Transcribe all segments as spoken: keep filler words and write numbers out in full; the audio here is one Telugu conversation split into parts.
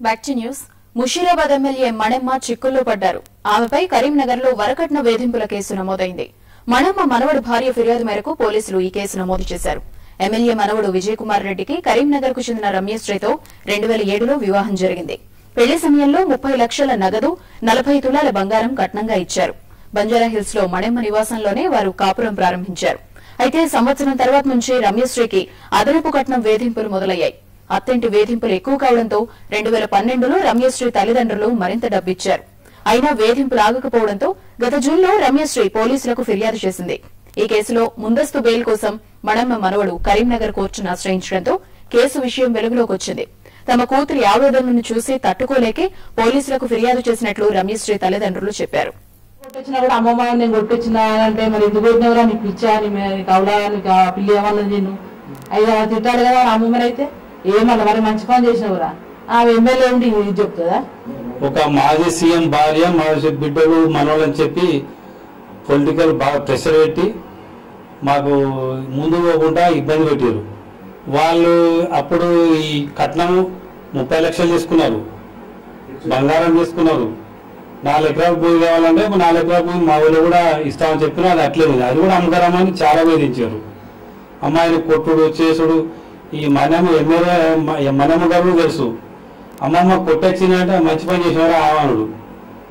Back to news. Musheerabad MLA Manemma చిక్కుల్లో పడ్డారు. ఆమెపై కరీంనగర్ లో వరకట్న వేధింపుల కేసు నమోదైంది. మణెమ్మ మనవడు భార్య ఫిర్యాదు మేరకు పోలీసులు ఈ కేసు నమోదు చేశారు. ఎమ్మెల్యే మనవడు విజయకుమార్ రెడ్డికి కరీంనగర్ కు చెందిన రమ్యశ్రీతో రెండు వేల ఏడులో వివాహం జరిగింది. పెళ్లి సమయంలో ముప్పై లక్షల నగదు, నలభై తులాల బంగారం కట్నంగా ఇచ్చారు. బంజారాహిల్స్ లో మణెమ్మ నివాసంలోనే వారు కాపురం ప్రారంభించారు. అయితే సంవత్సరం తర్వాత నుంచి రమ్యశ్రీకి అదనపు కట్నం వేధింపులు మొదలయ్యాయి. అత్తింటి వేధింపులు ఎక్కువ కావడంతో రెండు వేల పన్నెండులో రమ్యశ్రీ తల్లిదండ్రులు మరింత డబ్బిచ్చారు. అయినా వేధింపులు ఆగకపోవడంతో గత జూన్లో రమ్యశ్రీ పోలీసులకు ఫిర్యాదు చేసింది. ఈ కేసులో ముందస్తు బెయిల్ కోసం మణెమ్మ మనవడు కరీంనగర్ కోర్టును ఆశ్రయించడంతో కేసు విషయం వెలుగులోకి వచ్చింది. తమ కూతురి ఆవేదనను చూసి తట్టుకోలేకే పోలీసులకు ఫిర్యాదు చేసినట్లు రమ్యశ్రీ తల్లిదండ్రులు చెప్పారు. అమ్మమ్మ నేను కొట్టించిన అంటే మరి ఎందుకు కొట్టినవరా, నీకు పిచ్చా, నీకు అవడా, నీకు పిల్లి ఏమన్నది, నేను అయ్యా తిట్టాడు కదా అమ్మమ్మనైతే ఏమన్నా మరి మంచి పని చేసినవురా, ఆ ఎమ్మెల్యే ఉండి ఇది చెప్తుందా? ఒక మాజీ సీఎం భార్య మాజీ బిడ్డలు మనోళ్ళని చెప్పి పొలిటికల్ బాగా ప్రెషర్ పెట్టి మాకు ముందు పోకుండా ఇబ్బంది పెట్టారు. వాళ్ళు అప్పుడు ఈ కట్నం ముప్పై లక్షలు తీసుకున్నారు, బంగారం తీసుకున్నారు. నాలుగు ఎకరాల భూమి కావాలంటే నాలుగు ఎకరాల భూమి మా ఊళ్ళో కూడా ఇస్తామని చెప్పినా అది అట్లే ఉంది. అది కూడా అమ్మకరామని చాలా వేధించారు. అమ్మాయిని కొట్టుడు చేసుడు. ఈ మణెమ్మ ఎమ్మెల్యే మణెమ్మ గారు తెలుసు, అమ్మమ్మ కొట్టొచ్చిందంటే మంచి పని చేసినారా ఆవానుడు,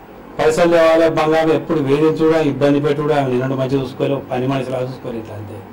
పైసలు తేవాలి, బంగారం ఎప్పుడు వేధించుడా, ఇబ్బంది పెట్టుడా, నిన్ను మంచిగా చూసుకోలేవు, పని మనిషిలా చూసుకోలేదు అంతే.